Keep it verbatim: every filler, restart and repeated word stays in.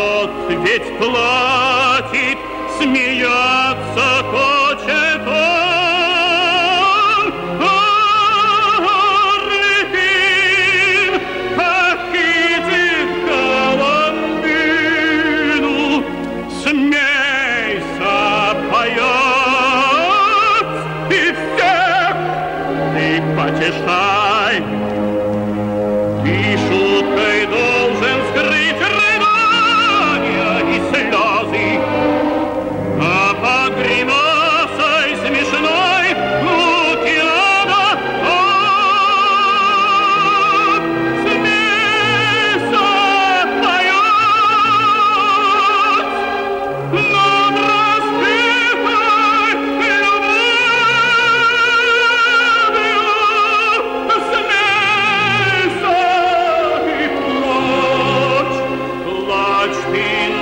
поет, ведь платит, смеяться хочет он. Арлекин, окидит Коломбину, смейся, поет, и всех ты потешай. Ты шуткой должен скрыть рыдания и слезы, а под гримасой смешной Лукьяна он смейся, поет, над распятой любовью, смейся и плачь, плачь ты.